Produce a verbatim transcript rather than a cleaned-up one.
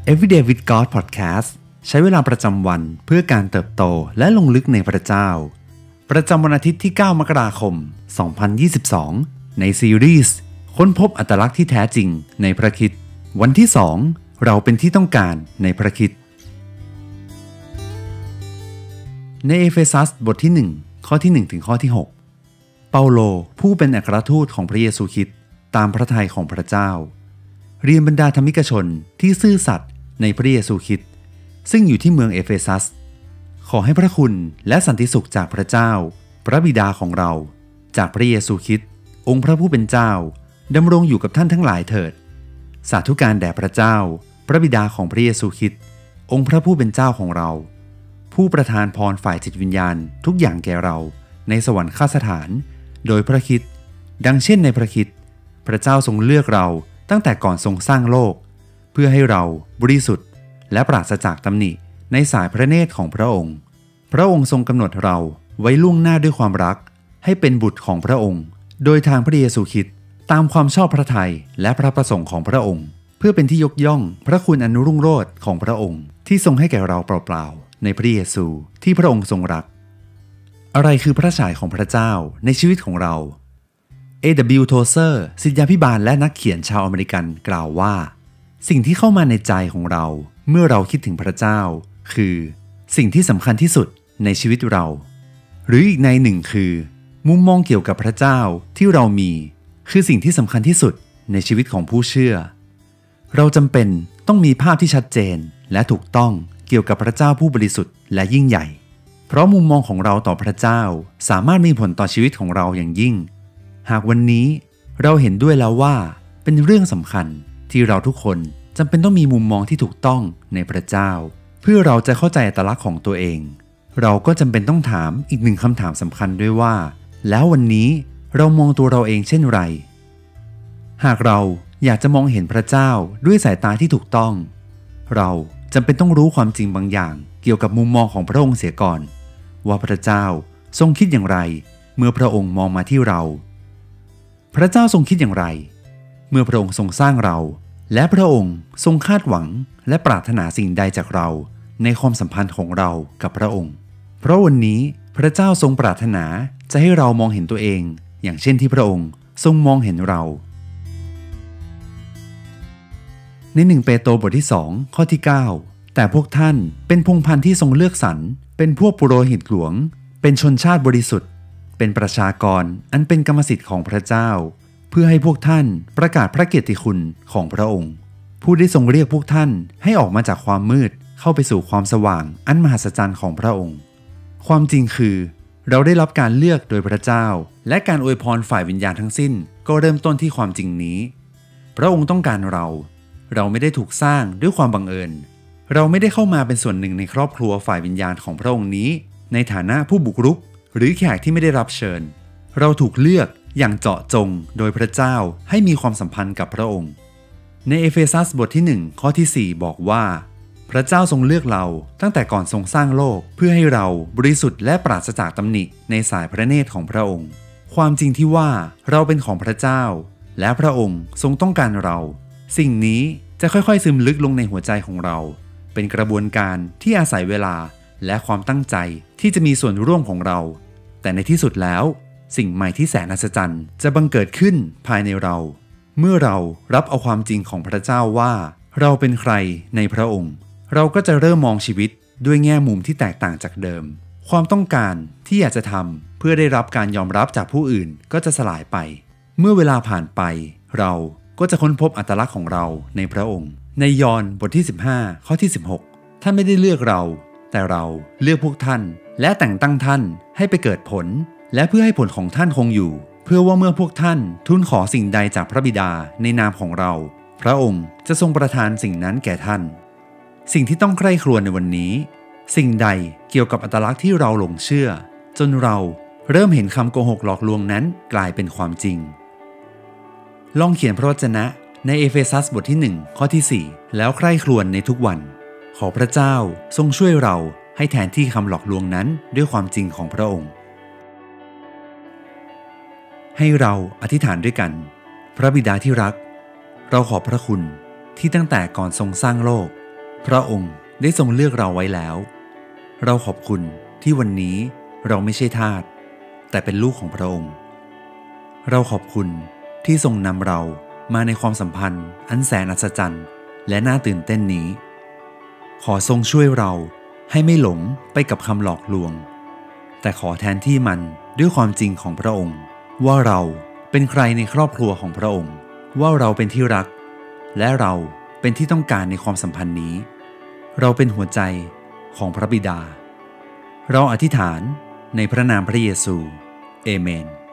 Everyday with God Podcast ใช้เวลาประจำวันเพื่อการเติบโตและลงลึกในพระเจ้าประจำวันอาทิตย์ที่เก้ามกราคมสองพันยี่สิบสองในซีรีส์ค้นพบอัตลักษณ์ที่แท้จริงในพระคริสต์วันที่สองเราเป็นที่ต้องการในพระคริสต์ในเอเฟซัสบทที่หนึ่งข้อที่หนึ่งถึงข้อที่หกเปาโลผู้เป็นอัครทูตของพระเยซูคริสต์ตามพระทัยของพระเจ้าเรียนบรรดาธรรมิกชนที่ซื่อสัตย์ในพระเยซูคริสต์ซึ่งอยู่ที่เมืองเอเฟซัสขอให้พระคุณและสันติสุขจากพระเจ้าพระบิดาของเราจากพระเยซูคริสต์องค์พระผู้เป็นเจ้าดำรงอยู่กับท่านทั้งหลายเถิดสาธุการแด่พระเจ้าพระบิดาของพระเยซูคริสต์องค์พระผู้เป็นเจ้าของเราผู้ประทานพรฝ่ายจิตวิญญาณทุกอย่างแก่เราในสวรรคสถานโดยพระคริสต์ดังเช่นในพระคริสต์พระเจ้าทรงเลือกเราตั้งแต่ก่อนทรงสร้างโลกเพื่อให้เราบริสุทธิ์และปราศจากตำหนิในสายพระเนตรของพระองค์พระองค์ทรงกำหนดเราไว้ล่วงหน้าด้วยความรักให้เป็นบุตรของพระองค์โดยทางพระเยซูคริสต์ตามความชอบพระทัยและพระประสงค์ของพระองค์เพื่อเป็นที่ยกย่องพระคุณอันรุ่งโรจน์ของพระองค์ที่ทรงให้แก่เราเปล่าๆในพระเยซูที่พระองค์ทรงรักอะไรคือพระฉายของพระเจ้าในชีวิตของเรา เอ ดับเบิลยู Tozer ศิษยาภิบาลและนักเขียนชาวอเมริกันกล่าวว่าสิ่งที่เข้ามาในใจของเราเมื่อเราคิดถึงพระเจ้าคือสิ่งที่สำคัญที่สุดในชีวิตเราหรืออีกในหนึ่งคือมุมมองเกี่ยวกับพระเจ้าที่เรามีคือสิ่งที่สำคัญที่สุดในชีวิตของผู้เชื่อเราจำเป็นต้องมีภาพที่ชัดเจนและถูกต้องเกี่ยวกับพระเจ้าผู้บริสุทธิ์และยิ่งใหญ่เพราะมุมมองของเราต่อพระเจ้าสามารถมีผลต่อชีวิตของเราอย่างยิ่งหากวันนี้เราเห็นด้วยแล้วว่าเป็นเรื่องสำคัญที่เราทุกคนจำเป็นต้องมีมุมมองที่ถูกต้องในพระเจ้าเพื่อเราจะเข้าใจอัตลักษณ์ของตัวเองเราก็จำเป็นต้องถามอีกหนึ่งคำถามสำคัญด้วยว่าแล้ววันนี้เรามองตัวเราเองเช่นไรหากเราอยากจะมองเห็นพระเจ้าด้วยสายตาที่ถูกต้องเราจำเป็นต้องรู้ความจริงบางอย่างเกี่ยวกับมุมมองของพระองค์เสียก่อนว่าพระเจ้าทรงคิดอย่างไรเมื่อพระองค์มองมาที่เราพระเจ้าทรงคิดอย่างไรเมื่อพระองค์ทรงสร้างเราและพระองค์ทรงคาดหวังและปรารถนาสิ่งใดจากเราในความสัมพันธ์ของเรากับพระองค์เพราะวันนี้พระเจ้าทรงปรารถนาจะให้เรามองเห็นตัวเองอย่างเช่นที่พระองค์ทรงมองเห็นเราในหนึ่งเปโตรบทที่สองข้อที่เก้าแต่พวกท่านเป็นพงศ์พันธุ์ที่ทรงเลือกสรรเป็นพวกปุโรหิตหลวงเป็นชนชาติบริสุทธิ์เป็นประชากรอันเป็นกรรมสิทธิ์ของพระเจ้าเพื่อให้พวกท่านประกาศพระเกียรติคุณของพระองค์ผู้ได้ทรงเรียกพวกท่านให้ออกมาจากความมืดเข้าไปสู่ความสว่างอันมหัศจรรย์ของพระองค์ความจริงคือเราได้รับการเลือกโดยพระเจ้าและการอวยพรฝ่ายวิญญาณทั้งสิ้นก็เริ่มต้นที่ความจริงนี้พระองค์ต้องการเราเราไม่ได้ถูกสร้างด้วยความบังเอิญเราไม่ได้เข้ามาเป็นส่วนหนึ่งในครอบครัวฝ่ายวิญญาณของพระองค์นี้ในฐานะผู้บุกรุกหรือแขกที่ไม่ได้รับเชิญเราถูกเลือกอย่างเจาะจงโดยพระเจ้าให้มีความสัมพันธ์กับพระองค์ในเอเฟซัสบทที่หนึ่งข้อที่สี่บอกว่าพระเจ้าทรงเลือกเราตั้งแต่ก่อนทรงสร้างโลกเพื่อให้เราบริสุทธิ์และปราศจากตำหนิในสายพระเนตรของพระองค์ความจริงที่ว่าเราเป็นของพระเจ้าและพระองค์ทรงต้องการเราสิ่งนี้จะค่อยๆซึมลึกลงในหัวใจของเราเป็นกระบวนการที่อาศัยเวลาและความตั้งใจที่จะมีส่วนร่วมของเราแต่ในที่สุดแล้วสิ่งใหม่ที่แสนอัศจรรย์จะบังเกิดขึ้นภายในเราเมื่อเรารับเอาความจริงของพระเจ้าว่าเราเป็นใครในพระองค์เราก็จะเริ่มมองชีวิตด้วยแง่มุมที่แตกต่างจากเดิมความต้องการที่อยากจะทำเพื่อได้รับการยอมรับจากผู้อื่นก็จะสลายไปเมื่อเวลาผ่านไปเราก็จะค้นพบอัตลักษณ์ของเราในพระองค์ในยอห์นบทที่สิบห้าข้อที่สิบหกท่านไม่ได้เลือกเราแต่เราเลือกพวกท่านและแต่งตั้งท่านให้ไปเกิดผลและเพื่อให้ผลของท่านคงอยู่เพื่อว่าเมื่อพวกท่านทูลขอสิ่งใดจากพระบิดาในนามของเราพระองค์จะทรงประทานสิ่งนั้นแก่ท่านสิ่งที่ต้องใคร่ครวญในวันนี้สิ่งใดเกี่ยวกับอัตลักษณ์ที่เราหลงเชื่อจนเราเริ่มเห็นคำโกหกหลอกลวงนั้นกลายเป็นความจริงลองเขียนพระวจนะในเอเฟซัสบทที่หนึ่งข้อที่สี่แล้วใคร่ครวญในทุกวันขอพระเจ้าทรงช่วยเราให้แทนที่คำหลอกลวงนั้นด้วยความจริงของพระองค์ให้เราอธิษฐานด้วยกันพระบิดาที่รักเราขอบพระคุณที่ตั้งแต่ก่อนทรงสร้างโลกพระองค์ได้ทรงเลือกเราไว้แล้วเราขอบคุณที่วันนี้เราไม่ใช่ทาสแต่เป็นลูกของพระองค์เราขอบคุณที่ทรงนำเรามาในความสัมพันธ์อันแสนอัศจรรย์และน่าตื่นเต้นนี้ขอทรงช่วยเราให้ไม่หลงไปกับคำหลอกลวงแต่ขอแทนที่มันด้วยความจริงของพระองค์ว่าเราเป็นใครในครอบครัวของพระองค์ว่าเราเป็นที่รักและเราเป็นที่ต้องการในความสัมพันธ์นี้เราเป็นหัวใจของพระบิดาเราอธิษฐานในพระนามพระเยซูเอเมน